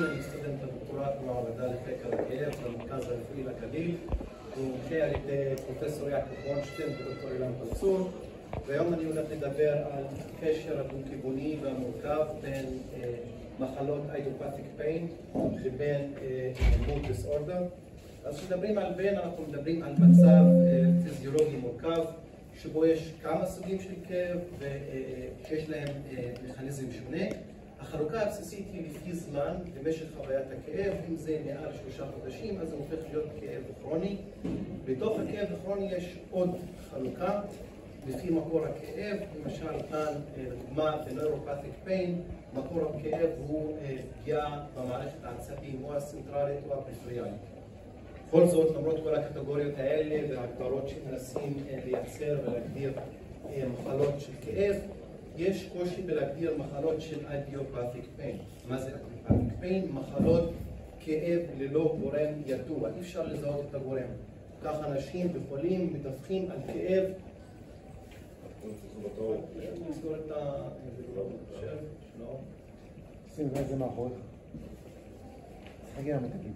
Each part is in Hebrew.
אני סטודנט לדוקטורט במעבדה לחקר הכאב במרכז הרפואי לגליל, ומונחה על ידי פרופסור יעקב ברונשטיין ודוקטור אילן פלצור, והיום אני הולך לדבר על קשר הדו-כיווני והמורכב בין מחלות idiopathic pain לבין mood disorder. אז כשמדברים על בין, אנחנו מדברים על מצב פיזיולוגי מורכב שבו יש כמה סוגים של כאב ושיש להם מכניזם שונה. החלוקה הבסיסית היא לפי זמן במשך חוויית הכאב. אם זה מעל 3 חודשים אז זה הופך להיות כאב כרוני. בתוך הכאב הכרוני יש עוד חלוקה לפי מקור הכאב. למשל כאן לדוגמה ב-neuropathic pain מקור הכאב הוא פגיעה במערכת העצבים או הסנטרלית או הפריפריאלית. בכל זאת, למרות כל הקטגוריות האלה וההגדרות שמנסים לייצר ולהגדיר מחלות של כאב, יש קושי בלהגדיר מחלות של idiopathic pain. מה זה idiopathic pain? מחלות כאב ללא גורם ידוע, אי אפשר לזהות את הגורם. כך אנשים וחולים מדווחים על כאב. נסגור את שים את זה מאחוריך. תגיע למתקים.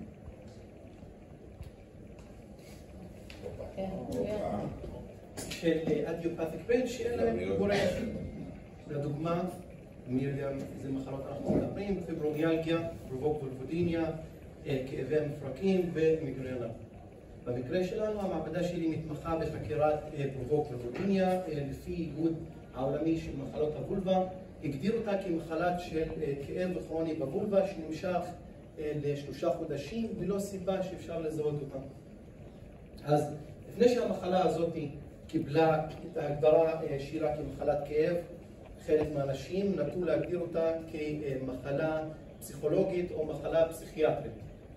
של idiopathic pain שאין להם גורם. לדוגמה, זה מחלות אנחנו מדברים, פיברומיאלגיה, פרובוקולבודיניה, כאבי מפרקים ומיגרנה. במקרה שלנו המעבדה שלי מתמחה בחקירת פרובוקולבודיניה לפי איגוד העולמי של מחלות הוולבה. הגדיר אותה כמחלת של כאב כרוני בוולבה שנמשך ל3 חודשים ולא סיבה שאפשר לזהות אותה. אז לפני שהמחלה הזאת קיבלה את ההגדרה שלה כמחלת כאב, חלק מהאנשים נטו להגדיר אותה כמחלה פסיכולוגית או מחלה פסיכיאטרית.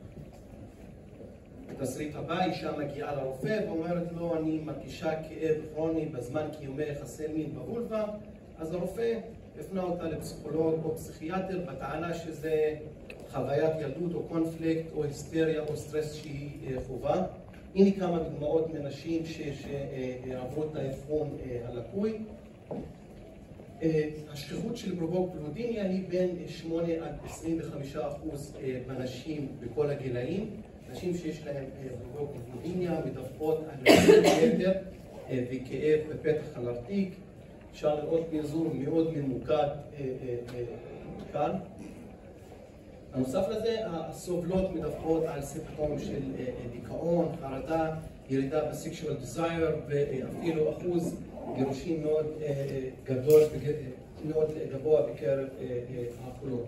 בתסריט הבא אישה מגיעה לרופא ואומרת לו אני מרגישה כאב כרוני בזמן קיומי יחסי מין בוולבה, אז הרופא הפנה אותה לפסיכולוג או פסיכיאטר בטענה שזה חוויית ילדות או קונפליקט או היסטריה או סטרס שהיא חובה. הנה כמה דוגמאות מנשים שעברו את האבחון הלקוי. השכיחות של פרובוקולבודיניה היא בין 8 עד 25% בנשים בכל הגילאים. נשים שיש להן פרובוקולבודיניה מדווחות על יתר וכאב בפתח הלרתיק. אפשר לראות באזור מאוד ממוקד כאן. הנוסף לזה, הסובלות מדווחות על סימפטום של דיכאון, חרדה, ירידה בסקשואל דיזייר ואפילו אחוז גירושים מאוד גבוה בקרב החולות.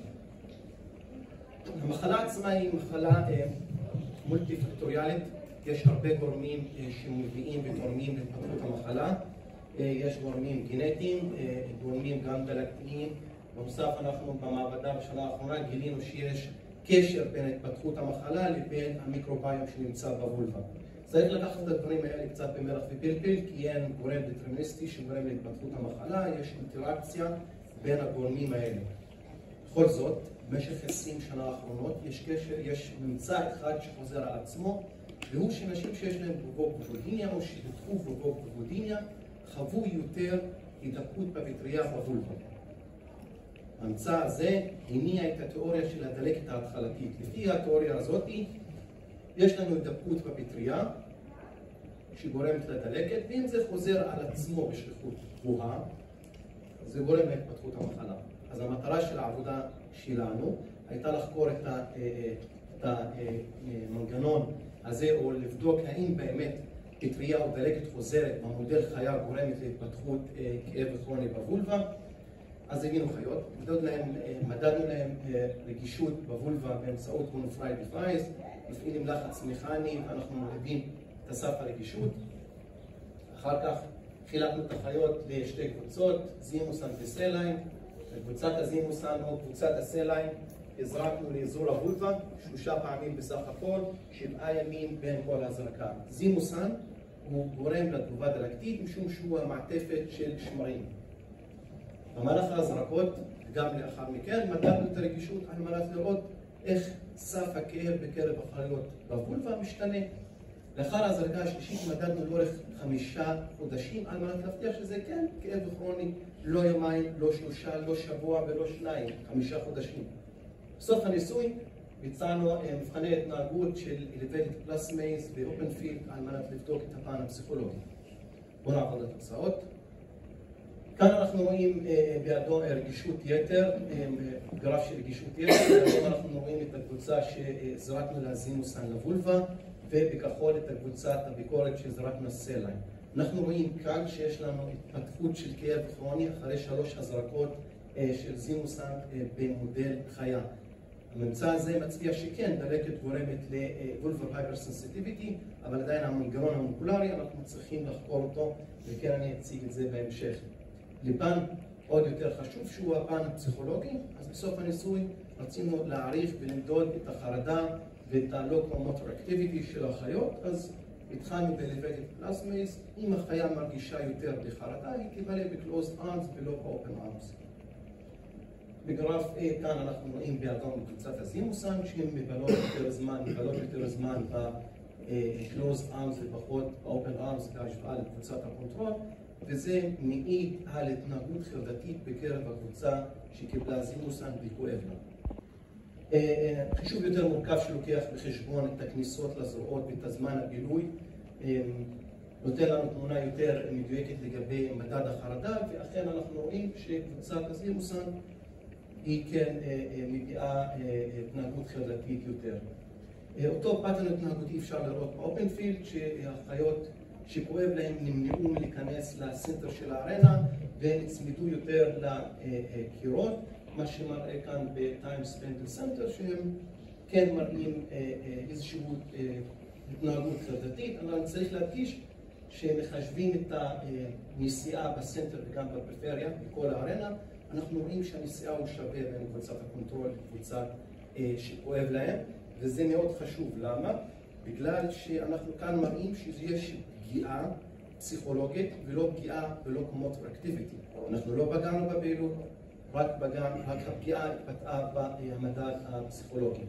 המחלה עצמה היא מחלה מולטי-פקטוריאלית. יש הרבה גורמים שמביאים ותורמים להתפתחות המחלה. יש גורמים גנטיים, גורמים גם דלקתיים. בנוסף, אנחנו במעבדה בשנה האחרונה גילינו שיש קשר בין התפתחות המחלה לבין המיקרוביום שנמצא בוולבה. צריך לקחת את הדברים האלה קצת במלח ופלפל, כי אין גורם דטרמיניסטי שגורם להתפתחות המחלה, יש אינטראקציה בין הגורמים האלה. בכל זאת, במשך 20 שנה האחרונות יש קשר, יש ממצא אחד שחוזר על עצמו, והוא שנשים שיש להם פרובוקולבודיניה או שדיווחו פרובוקולבודיניה חוו יותר הידבקות בפטריה בוולבה. הממצא הזה הניע את התיאוריה של הדלקת ההתחלתית. לפי התיאוריה הזאת, יש לנו הידבקות בפטריה שגורמת לדלקת, ואם זה חוזר על עצמו בשכיחות גבוהה, זה גורם להתפתחות המחלה. אז המטרה של העבודה שלנו הייתה לחקור את המנגנון הזה, או לבדוק האם באמת פטריה או דלקת חוזרת במודל חיה גורמת להתפתחות כאב כרוני בוולבה. אז הבאנו חיות, מדדנו להם רגישות בוולבה באמצעות מונופרייד דיווייס, מפעילים לחץ מכני, אנחנו מודדים את הסף הרגישות. אחר כך חילקנו את החיות לשתי קבוצות, זימוסן וסליין. בקבוצת הזימוסן או קבוצת הסליין הזרקנו לאזור הוולבה 3 פעמים בסך הכל, 7 ימים בין כל הזרקה. זימוסן הוא גורם לתגובה דלקתית משום שהוא המעטפת של שמרים. במהלך ההזרקות, גם לאחר מכן, מדדנו את הרגישות על מנת לראות איך סף הכאב בקרב החיות בוולבה משתנה. לאחר ההזרקה השלישית מדדנו לאורך 5 חודשים על מנת להבטיח שזה כן כאב כרוני, לא יומיים, לא 3, לא שבוע ולא 2, 5 חודשים. בסוף הניסוי ביצענו מבחני התנהגות של Elevated Plus Maze ב-OpenField על מנת לבדוק את הפן הפסיכולוגי. בואו נעבור לתוצאות. כאן אנחנו רואים באדום רגישות יתר, גרף של רגישות יתר, באדום אנחנו רואים את הקבוצה שזרקנו לה זימוסן לבולבה, ובכחול את קבוצת הביקורת שזרקנו לסליים. אנחנו רואים כאן שיש לנו התפתחות של כאב כרוני אחרי 3 הזרקות של זימוסן במודל חיה. הממצא הזה מצביע שכן, דלקת גורמת ל-vulvar hypersensitivity, אבל עדיין המנגנון המולקולרי, אנחנו צריכים לחקור אותו, וכן אני אציג את זה בהמשך. לפן עוד יותר חשוב, שהוא הפן הפסיכולוגי, אז בסוף הניסוי רצינו להעריך ולמדוד את החרדה ואת ה-locomotor activity של החיות, אז התחלנו ב-Elevated Plus Maze. אם החיה מרגישה יותר בחרדה, היא תבלה ב-closed arms ולא ב-open arms. בגרף A כאן אנחנו רואים באדום קבוצת הזימוסן, שהן מבלות יותר זמן ב-closed arms ופחות ב-open arms בהשוואה לקבוצת הקונטרול, וזה מעיד על התנהגות חרדתית בקרב הקבוצה שקיבלה זימוסן וכואב לה. חישוב יותר מורכב שלוקח בחשבון את הכניסות לזרועות ואת הזמן הבילוי, נותן לנו תמונה יותר מדויקת לגבי מדד החרדה, ואכן אנחנו רואים שקבוצת הזימוסן היא כן מביאה התנהגות חרדתית יותר. אותו פאטרן התנהגותי אפשר לראות ב-OpenField, שהחיות שכואב להם נמנעו מלהיכנס לסנטר של הארנה ונצמדו יותר לקירות, מה שמראה כאן ב-Time Spent in Center, שהם כן מראים איזושהי התנהגות חרדתית, אבל צריך להדגיש שמחשבים את הנסיעה בסנטר וגם בפריפריה, בכל הארנה, אנחנו רואים שהנסיעה הוא שווה בין קבוצת הקונטרול לקבוצה שכואב להם, וזה מאוד חשוב. למה? בגלל שאנחנו כאן מראים שיש פגיעה פסיכולוגית ולא פגיעה בלוקומוטור אקטיביטי. אנחנו לא פגענו בפעילות, רק הפגיעה התבטאה במדד הפסיכולוגי.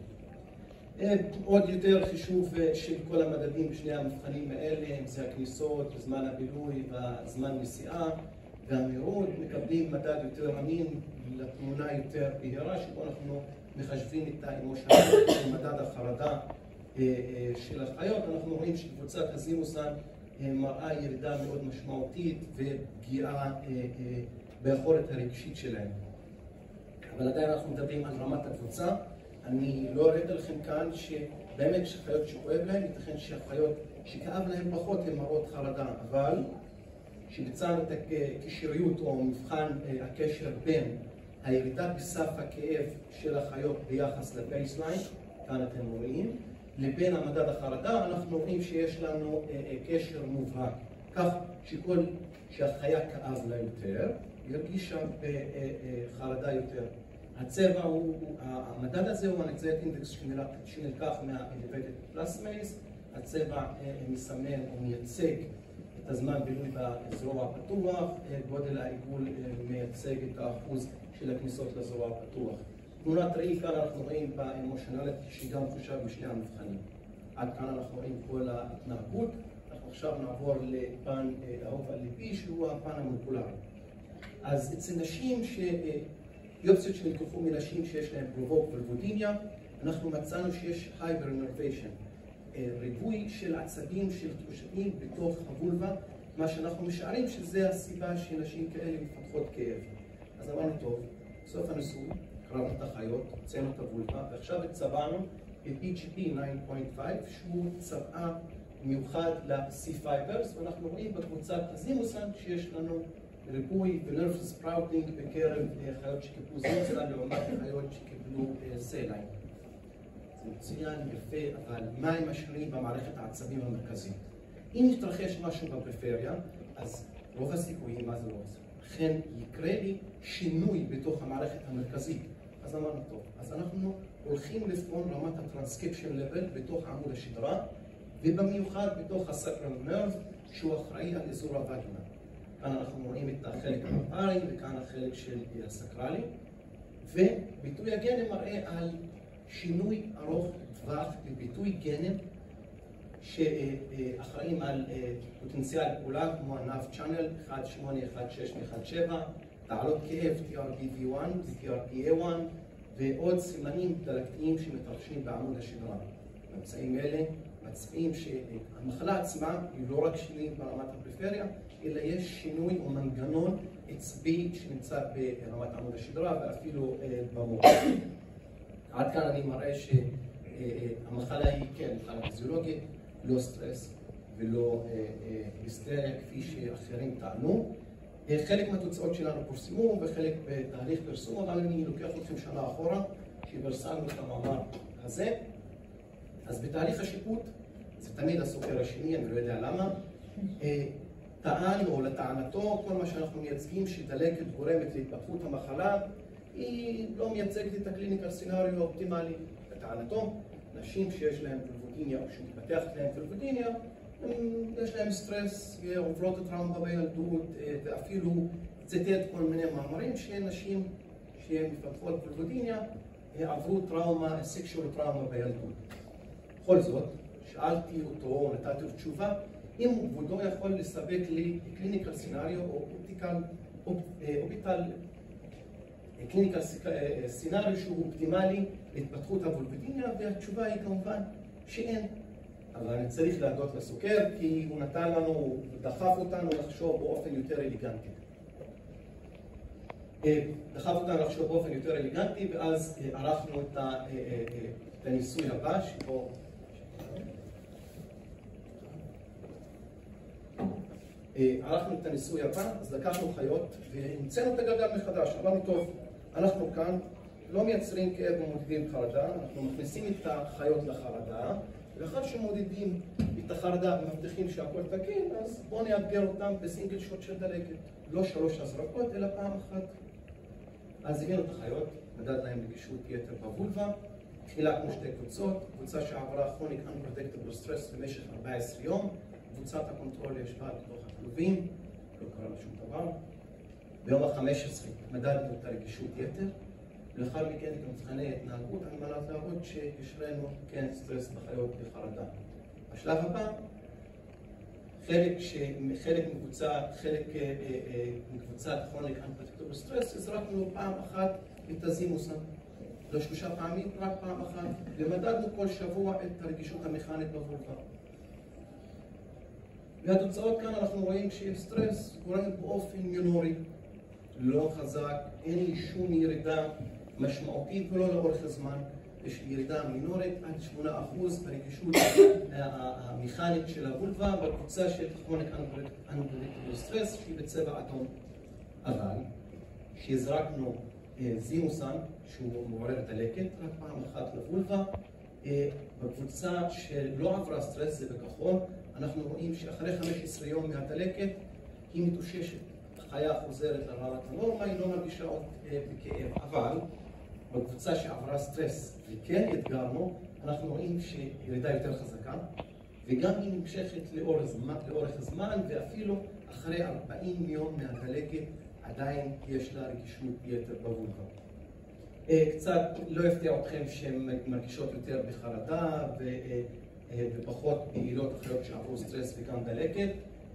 עוד יותר חישוב של כל המדדים בשני המבחנים האלה, זה הכניסות, זמן הבילוי והזמן נסיעה והמהירות, מקבלים מדד יותר אמין לתמונה יותר בהירה, שבו אנחנו מחשבים את האמושן של מדד החרדה של החיות. אנחנו רואים שקבוצת הזימוסן מראה ירידה מאוד משמעותית ופגיעה ביכולת הרגשית שלהם. אבל עדיין אנחנו מדברים על רמת הקבוצה. אני לא אראה לכם כאן שבאמת שחיות שכואב להם, ייתכן שהחיות שכאב להם פחות הן מראות חרדה, אבל שביצענו את הקישוריות או מבחן הקשר בין הירידה בסף הכאב של החיות ביחס לבייסליין, כאן אתם רואים, לבין המדד החרדה, אנחנו רואים שיש לנו קשר מובהק, כך שהחיה כאב לה יותר, היא הרגישה בחרדה יותר. הצבע המדד הזה הוא הנגזרת אינדקס שנלקח מה-Elevated Plus Maze. הצבע מסמן או מייצג את הזמן בילוי בזרוע הפתוח, גודל העיגול מייצג את האחוז של הכניסות לזרוע הפתוח. תמונת ראי כאן אנחנו רואים באמושיונליטי שגם חושב בשני המבחנים. עד כאן אנחנו רואים כל ההתנהגות. אנחנו עכשיו נעבור לפן האהוב על ליבי, שהוא הפן המולקולרי. אז אצל נשים אופציות שנלקחו מנשים שיש להן פרובוק ולבודיניה, אנחנו מצאנו שיש הייפר-אינרוויישן, ריבוי של עצבים של תחושתיים בתוך הוולבה, מה שאנחנו משערים שזה הסיבה שנשים כאלה מפתחות כאב. אז אמרנו טוב, בסוף הניסוי, קראנו את החיות, הוצאנו את הוולבה, ועכשיו הצבענו את PGP 9.5, שהוא צבעה מיוחד ל-C fibers, ואנחנו רואים בקבוצת הזימוסן שיש לנו ריבוי ונרפס ספראוטינג בקרב חיות שקיבלו זימוסן לעומת חיות שקיבלו סליים. זה מצוין, יפה, אבל מה הם השינויים במערכת העצבים המרכזית? אם יתרחש משהו בפריפריה, אז רוב הסיכויים, מה זה לא עושה? לכן יקרה לי שינוי בתוך המערכת המרכזית. אז אמרנו טוב, אז אנחנו הולכים לבחון רמת הטרנסקריפשן לבל בתוך עמוד השדרה, ובמיוחד בתוך הסקרל נרב, שהוא אחראי על אזור הווג'ינה. כאן אנחנו רואים את החלק המפארי וכאן החלק של הסקרלי, וביטוי הגנם מראה על שינוי ארוך טווח בביטוי גנם שאחראים על פוטנציאל פעולה כמו הנאב צ'אנל 181617, תעלות כאב TRPV1 ו-TRPA1, ועוד סימנים דלקתיים שמתרחשים בעמוד השדרה. ממצאים אלה מצביעים שהמחלה עצמה היא לא רק שינוי ברמת הפריפריה, אלא יש שינוי או מנגנון עצבי שנמצא ברמת עמוד השדרה ואפילו במוח. עד כאן אני מראה שהמחלה היא כן מחלה פיזיולוגית, לא סטרס ולא היסטריה כפי שאחרים טענו. חלק מהתוצאות שלנו פורסמו וחלק בתהליך פרסום, אבל אני לוקח אתכם שנה אחורה שפרסמנו את המאמר הזה. אז בתהליך השיפוט, זה תמיד הסוקר השני, אני לא יודע למה, טען או לטענתו, כל מה שאנחנו מייצגים שדלקת גורמת להתפתחות המחלה, היא לא מייצגת את הקליניקל סצנריו האופטימלי. לטענתו, נשים שיש להן פולבודיניה או שמתפתחת להן פולבודיניה, יש להם סטרס, עוברות טראומה בילדות, ואפילו ציטט כל מיני מאמרים שנשים שמפתחות פולבודיניה עברו טראומה, סקשואל טראומה בילדות. בכל זאת, שאלתי אותו, נתתי לו תשובה, אם כבודו יכול לספק לי קליניקל סצנריו או קליניקל סצנריו שהוא אופטימלי להתפתחות הפולבודיניה, והתשובה היא כמובן שאין. אבל אני צריך להודות לסוקר, כי הוא נתן לנו, הוא דחף אותנו לחשוב באופן יותר אליגנטי. ואז ערכנו את הניסוי הבא, שבו אז לקחנו חיות והמצאנו את הגלגל מחדש. אמרנו, טוב, אנחנו כאן לא מייצרים כאב ומודדים חרדה, אנחנו מכניסים את החיות לחרדה, ואחר שמודדים את החרדה ומבטיחים שהכל תקין, אז בואו נאתגר אותם בסינגל שוט של דלקת. לא 3 הזרקות, אלא פעם אחת. אז הבאנו את החיות, מדד להם רגישות יתר בוולבה, חילקנו 2 קבוצות, קבוצה שעברה כרוניק unprotectable stress במשך 14 יום, קבוצת הקונטרול ישבה בתוך הכלובים, לא קרה לה שום דבר. ביום ה-15 מדדנו את הרגישות יתר, ולאחר מכן את מבחני התנהגות על מנת להראות שישרנו כן סטרס בחיות בחרדה. בשלב הבא, חלק מקבוצת כרוניק unprotectable stress, הזרקנו פעם אחת את הזימוסן. לא 3 פעמים, רק פעם אחת, ומדדנו כל שבוע את הרגישות המכנית בוולבה. והתוצאות כאן אנחנו רואים שסטרס גורם באופן מינורי, לא חזק, אין לי שום ירידה משמעותית ולא לאורך הזמן. יש ירידה מינורית עד 8% ברגישות המכנית של הוולבה בקבוצה של כרוניק unpredictable stress שהיא בצבע אדום. אבל כשהזרקנו זימוסן שהוא מעורר דלקת רק פעם אחת לוולבה, בקבוצה שלא עברה סטרס, זה בכחול, אנחנו רואים שאחרי 15 יום מהדלקת היא מתאוששת. החיה חוזרת לרמת הנורמה, היא לא מרגישה עוד בכאב. אבל בקבוצה שעברה סטרס וכן אתגרנו, אנחנו רואים שירידה יותר חזקה, וגם היא נמשכת לאורך הזמן, ואפילו אחרי 40 יום מהדלקת עדיין יש לה רגישות יתר בוולבה. קצת לא יפתיע אתכם שהן מרגישות יותר בחרדה ופחות פעילות אחרות שעברו סטרס וגם דלקת,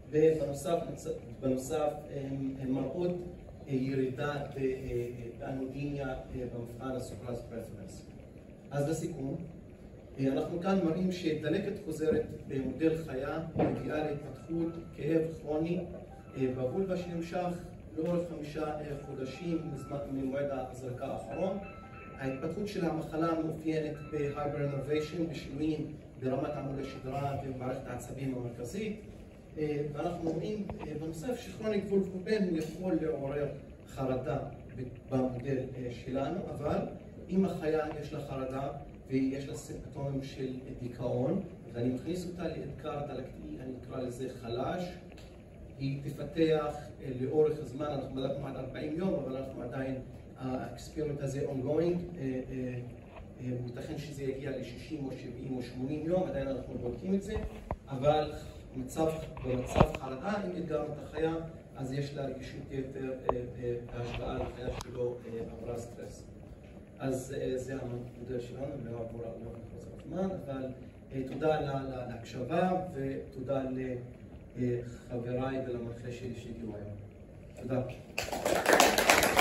ובנוסף הן מראות ירידה באנודיניה במבחן הסוקרז פרפרנס. אז לסיכום, אנחנו כאן מראים שדלקת חוזרת במודל חיה מגיעה להתפתחות כאב כרוני בוולבה שנמשך לאורך 5 חודשים ממועד ההזרקה האחרון. ההתפתחות של המחלה מאופיינת בהייפר-אינרוויישן, בשינויים ברמת עמוד השדרה ובמערכת העצבים המרכזית. ואנחנו רואים בנוסף שכרוניק וולפובן יכול לעורר חרדה במודל שלנו, אבל אם החיה יש לה חרדה ויש לה סימפטומים של דיכאון, ואני מכניס אותה לאתגר דלקתי, אני אקרא לזה חלש, היא תפתח לאורך הזמן, אנחנו בדקנו עד 40 יום, אבל אנחנו עדיין, האקספרימנט הזה ongoing, ייתכן שזה יגיע ל-60 או 70 או 80 יום, עדיין אנחנו בודקים את זה, אבל במצב חרדה, אם אתגרנו את החיה, אז יש לה רגישות יתר בהשוואה לחיה שלא עברה סטרס. אז זה המודל שלנו, לא עבור הזמן, אבל תודה להקשבה ותודה לחבריי ולמנחה שלי שהגיעו היום. תודה.